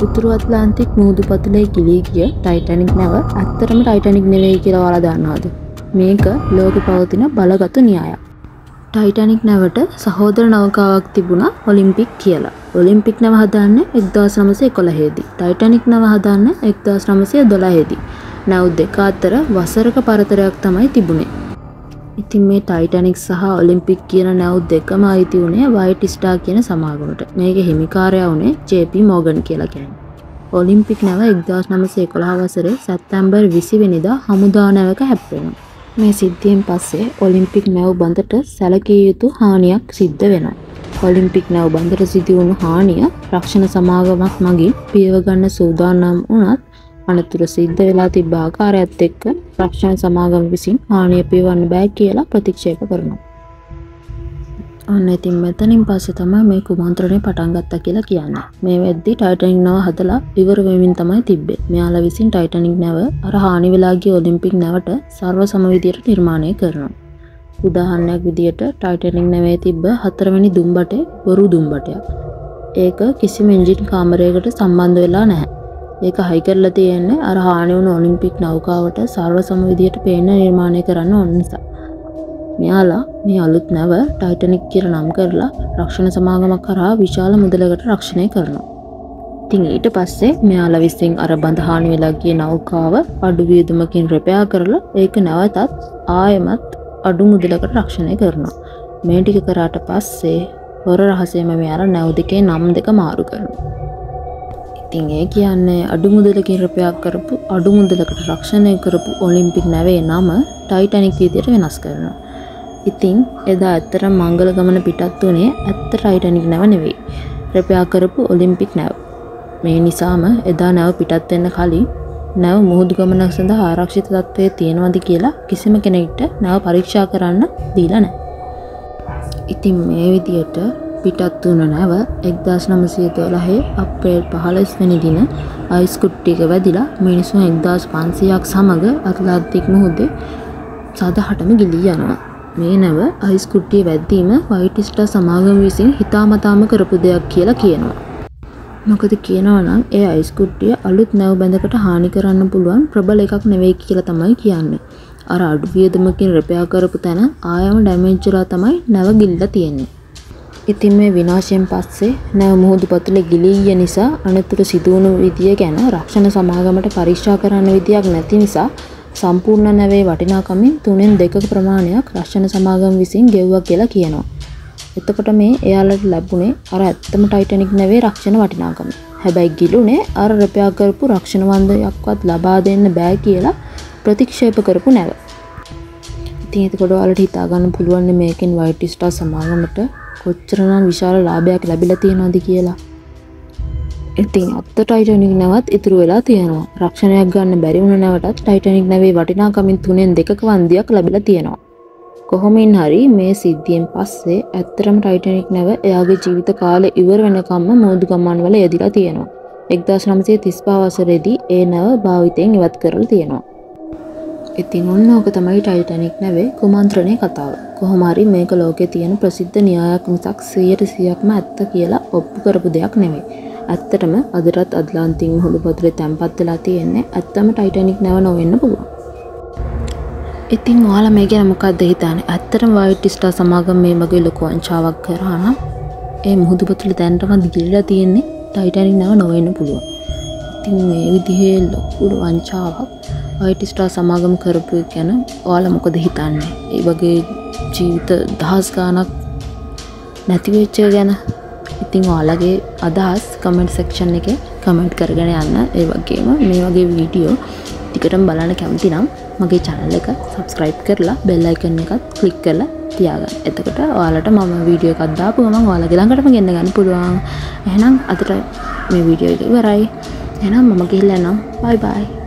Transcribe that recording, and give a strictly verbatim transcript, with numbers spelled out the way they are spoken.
උතුරු ඇට්ලාන්ටික් මුහුදු පතුලේ ගිලී ගිය ටයිටැනික් නැව ඇත්තටම ටයිටැනික් නෙවෙයි කියලා ඔයාලා දන්නවද? මේක ලෝකේ පවතින බලගත් න්‍යායක්. ටයිටැනික් නැවට සහෝදර නෞකාවක් තිබුණා ඔලිම්පික් කියලා. ඔලිම්පික් නැව හදන්නේ එක්දාස් නවසිය එකොළහ දී. ටයිටැනික් නැව හදන්නේ එක්දාස් නවසිය දොළහ දී. නැව් දෙක අතර වසරක පරතරයක් තමයි තිබුණේ. ඉතින් මේ ටයිටැනික් සහ ඔලිම්පික් කියන නැව් දෙකම අයිති උනේ වයිට් ස්ටාර් කියන සමාගමට. මේකේ හිමිකාරයා උනේ ජේ පී මෝගන් කියලා කෙනෙක්. ඔලිම්පික් නැව එක්දාස් නවසිය එකොළහ වසරේ සැප්තැම්බර් විසි වෙනිදා හමුදා නැවක හැප්පෙනවා. මේ සිද්ධියෙන් පස්සේ ඔලිම්පික් නැව් බඳට සැලකිය යුතු හානියක් සිද්ධ වෙනවා. ඔලිම්පික් නැව් බඳට සිදු වුණු හානිය රක්ෂණ සමාගමක් මගින් පියව ගන්න සූදානම් වුණත් අනතුර සිද්ධ වෙලා තිබ්බ ආකාරයත් එක්ක රක්ෂණ සමාගම විසින් හානිය පියවන්න බෑ කියලා ප්‍රතික්ෂේප කරනවා. අන්න ඉතින් මෙතනින් පස්සේ තමයි මේ කුමන්ත්‍රණය පටන් ගත්තා කියලා කියන්නේ. මේ වෙද්දි ටයිටැනික් නැව හදලා ඉවර වෙමින් තමයි තිබ්බේ. මෙයාලා විසින් ටයිටැනික් නැව අර හානි වෙලා ගිය ඔලිම්පික් නැවට සර්ව සම විදියට නිර්මාණය කරනවා. උදාහරණයක් විදියට ටයිටැනික් නැවේ තිබ්බ හතරවෙනි දුම්බටේ බොරු දුම්බටයක්. ඒක කිසිම එන්ජින් කාමරයකට සම්බන්ධ වෙලා නැහැ. ඒක හයි කරලා තියෙන්නේ අර හානි වුණු ඔලිම්පික් නෞකාවට සර්ව සම විදියට පේන නිර්මාණය කරන්න ඕන නිසා. මෙයාලා මේ අලුත් නැව ටයිටැනික් කියලා නම් කරලා රක්ෂණ සමාගමක් කරා විශාල මුදලකට රක්ෂණය කරනවා. ඉතින් ඊට පස්සේ මෙයාලා විසින් අර බඳ හානි වෙලා ගිය නෞකාව අඩු වියදමකින් රිපෙයාර් කරලා ඒක නැවතත් ආයෙමත් අඩු මුදලකට රක්ෂණය කරනවා. මේ ටික කරාට පස්සේ හොර රහසෙම මෙයාලා නැව් දෙකේ නම් දෙක මාරු කරනවා. ඉතින් ඒ කියන්නේ අඩු මුදලකින් රිපෙයාර් කරපු අඩු මුදලකට රක්ෂණය කරපු ඔලිම්පික් නැවේ නම ටයිටැනික් විදියට වෙනස් කරනවා. ඉතින් එදා ඇත්තට මංගල ගමන පිටත් වුණේ ඇත්ත ටයිටැනික් නැව නෙවෙයි. රිපෙයාර් කරපු ඔලිම්පික් නැව. මේ නිසාම එදා නැව පිටත් වෙන්න කලින් නැව මුහුදු ගමනක් සඳහා ආරක්ෂිත තත්ත්වයේ තියෙනවද කියලා කිසිම කෙනෙකුට නැව පරීක්ෂා කරන්න දීලා නැහැ. ඉතින් මේ විදියට පිටත් වුණ නැව එක්දාස් නවසිය දොළහ අප්‍රේල් පහළොස් වෙනි දින අයිස් කුට්ටියක වැදිලා මිනිසුන් එක්දාස් පන්සියයක් සමග ඇට්ලාන්ටික් මුහුදේ සදහටම ගිලී යනවා. මේ නැව අයිස් කුට්ටිය වැද්දීම වයිට් ස්ටාර් සමාගම විසින් හිතාමතාම කරපු දෙයක් කියලා කියනවා. මොකද කියනවා නම් ඒ අයිස් කුට්ටිය අලුත් නැව් බැඳකට හානි කරන්න පුළුවන් ප්‍රබල එකක් නෙවෙයි කියලා තමයි කියන්නේ. අර අඩු වියදමකින් රිපෙයාර් කරපු තැන ආයම ඩැමේජ් වෙලා තමයි නැව ගිලිලා තියෙන්නේ. ඉතින් මේ විනාශයෙන් පස්සේ නැව මුහුදු පතුලේ ගිලී ගිය නිසා අනතුරු සිදු වුණු විදිය ගැන රක්ෂණ සමාගමට පරීක්ෂා කරන්න විදියක් නැති නිසා සම්පූර්ණ නැවේ වටිනාකමින් තුනෙන් දෙකක ප්‍රමාණයක් රක්ෂණ සමාගම විසින් ගෙවුවා කියලා කියනවා. එතකොට මේ එයාලට ලැබුණේ අර ඇත්තම ටයිටැනික් නැවේ රක්ෂණ වටිනාකම. හැබැයි ගිලුනේ අර රිපෙයාර් කරපු රක්ෂණ වන්දයක්වත් ලබා දෙන්න බෑ කියලා ප්‍රතික්ෂේප කරපු නැව. ඉතින් එතකොට ඔයාලට හිතා ගන්න පුළුවන් මේකෙන් වයිට් ස්ටාර් සමාගමට කොච්චරනම් විශාල ලාභයක් ලැබිලා තියෙනවද කියලා. ඉතින් අත්ත ටයිටැනික් නැවත් ඉතුරු වෙලා තියෙනවා. රක්ෂණයක් ගන්න බැරි වුණ නැවටත් ටයිටැනික් නැවේ වටිනාකමින් තුනෙන් දෙකක වන්දියක් ලැබිලා තියෙනවා. කොහොමින් හරි මේ සිද්ධියෙන් පස්සේ ඇත්තටම ටයිටැනික් නැව එයාගේ ජීවිත කාලය ඉවර වෙනකම්ම මුහුදු ගමන් වල යෙදিলা තියෙනවා. එක්දාස් නවසිය තිස් පහ වසරේදී ඒ නැව භාවිතයෙන් ඉවත් කරලා තියෙනවා. ඉතින් ඔන්න ඕක තමයි ටයිටැනික් නැවේ කුමන්ත්‍රණයේ කතාව. කොහොම හරි මේක ලෝකේ තියෙන ප්‍රසිද්ධ න්‍යායක් මිසක් සීයට සීයක්ම ඇත්ත කියලා ඔප්පු කරපු දෙයක් නෙවෙයි. ඇත්තටම අදටත් ඇට්ලාන්ටික් මුහුදු පතුලේ තැන්පත් වෙලා තියෙන්නේ ඇත්තම ටයිටැනික් නැව නොවෙන්න පුළුවන්. ඉතින් ඔයාලා මේ ගැන මොකක්ද හිතන්නේ? ඇත්තටම වයිට් ස්ටාර් සමාගම මේ වගේ ලොකු වංචාවක් කරා නම් ඒ මුහුදු පතුලේ දැනටම ගිලිලා තියෙන්නේ ටයිටැනික් නැව නොවෙන්න පුළුවන්. ඉතින් මේ විදිහේ ලොකු වංචාවක් වයිට් ස්ටාර් සමාගම කරපු එක ගැන ඔයාලා මොකද හිතන්නේ? ඒ වගේ ජීවිත දහස් ගාණක් නැති වෙච්ච ගැන ඉතින් ඔයාලගේ අදහස් කමෙන්ට් සෙක්ෂන් එකේ කමෙන්ට් කරගෙන යන්න. ඒ වගේම මේ වගේ වීඩියෝ ටිකටම බලන්න කැමති නම් මගේ channel එක subscribe කරලා bell icon එකත් click කරලා තියාගන්න. එතකොට ඔයාලට මම වීඩියෝ එකක් දාපු ගමන් ඔයාලගේ ළඟටම ගෙන්න ගන්න පුළුවන්. එහෙනම් අදට මේ වීඩියෝ එක ඉවරයි. එහෙනම් මම ගිහිල්ලා යනවා. bye bye.